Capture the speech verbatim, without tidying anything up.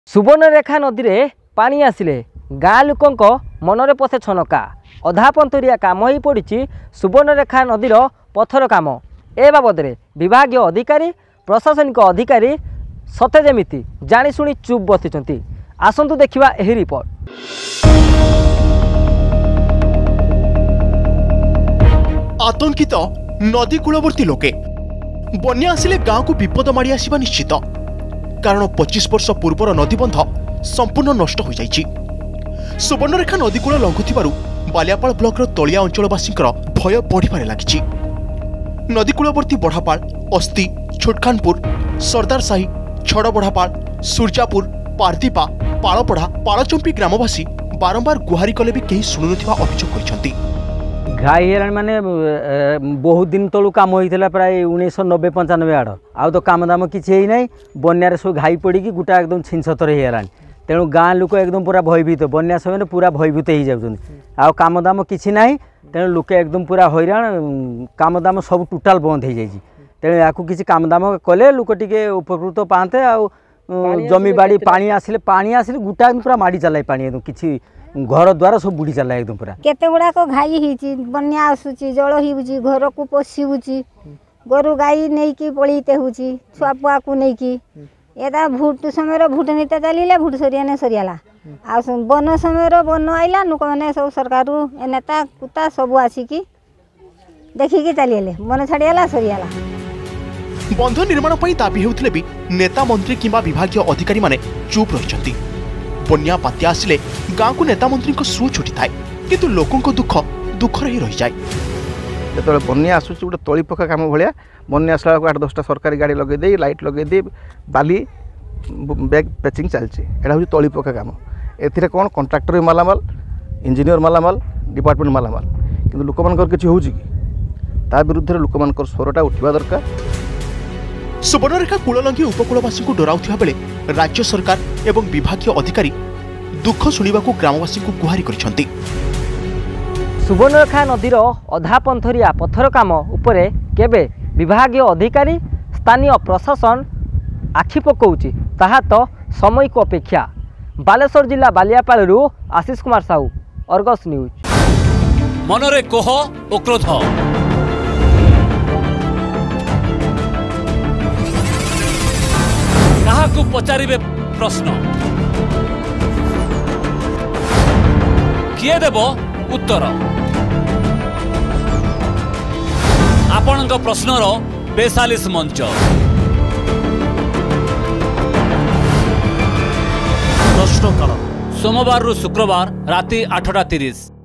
सुवर्णरेखा नदी में पानी आसिले गाँ लोक मनरे पथे छनका अधापंतरिया काम हो पड़ी सुवर्णरेखा नदीर पथर काम ए बाबद विभाग अधिकारी प्रशासनिक अधिकारी सते जमिति जाशुणी चुप बसी आसतु देखा यह रिपोर्ट। आतंकित नदी कूलवर्ती लोके बन्या आसिले गाँव को विपद माड़ी आसिबा निश्चित कारण पच्चीस वर्ष पूर्वर नदीबंध संपूर्ण नष्ट हो जाइछि। सुवर्णरेखा नदीकूल लंघुथिबारु बालियापाल ब्लॉक तलिया अंचलवासी भय बढ़िबारे लागिछि। नदीकूलवर्ती बढ़ापाल अस्ति छोटखानपुर सरदार साही छड़बढ़ापाल सूर्जापुर पारदीपा पालपड़ा पालचंपी ग्रामवासी बारंबार गुहारी कले भी कहीं शुणुनथिबा अभियोग करिसेंति। घाई हेराणी माने बहुत दिन तलू काम होता प्राय उन्नीस नब्बे पंचानबे आड़ आ तो काम दाम किसी ना बन्यार सब घाई पड़ी गोटा एकदम छिनछतर हो गलानी तेणु गाँ लोक एकदम पूरा भयभीत बन्या समय पूरा भयभीत हो जाऊँ आ काम दाम किसी ना तेणु लोक एकदम पूरा हैरान काम दाम सब टोटाल बंद हो जाए तेणु या किसी काम दाम कले लोक टे उपकृत पाते आ जमी बाड़ी पानी आसिले पानी आसिले गोटा एकदम पूरा माड़ी चलाए पानी एकदम किसी घर द्वार सब बुड़ी चला एकदम पूरा केते गुड़ाक घाई होती बन्या आसूची जल होउची घर को पशिबुची गोरु गाई नहीं की पड़ीते होउची छुआ पुआ को नहीं की एदा भूट समय भूट नीता चलिले भूट सरियाने सरियाला आ बन समय बन आइला लोक मैंने सब सरकार नेता कुत्ता सब आसिकी देखिकी चलिए बन छाड़ीगला सरियाला। बंध निर्माण पर दाबी होउथिले भी नेता मंत्री किंबा विभागीय अधिकारी माने चुप रहिसंती। बन्या बात्या आसिले गाँव को नेता मंत्री को सुओ छुटी थाए किंतु लोकों दुख दुख रही रही जाए। जो बन्या आसूँ गोटे तली पका काम भाया बन्या आसला आठ दसटा सरकारी गाड़ी लगे लाइट लगे बाली बैग पैचिंग चलती यहाँ हूँ तली पका काम ए कौन कंट्राक्टर भी मालामाल इंजीनियर मालामाल डिपार्टमेंट मालामाल किंतु लोक मान किसी हो विरुद्ध लोक मान स्वरटा उठा दरकार। सुवर्णरेखा कूललंघी उपकूलवासी को डराउथिबा बेले राज्य सरकार एवं विभागीय अधिकारी दुख शुणा ग्रामवासी को गुहारी करिसेंति। सुवर्णरेखा नदीर अधापंथरिया पथर काम उपरे केबे विभागीय अधिकारी स्थानीय प्रशासन आखि पकाउछि ताहा तो सामयिक अपेक्षा। बालेश्वर जिला बालियापालरू आशीष कुमार साहू, अर्गस न्यूज। मनरे कोह ओ क्रोध काहाकू पचारिबे प्रश्न किए देब उत्तर आपणक प्रश्नर बेचालीस मंच प्रश्नकाल सोमवार रु शुक्रवार राति आठटा तीस।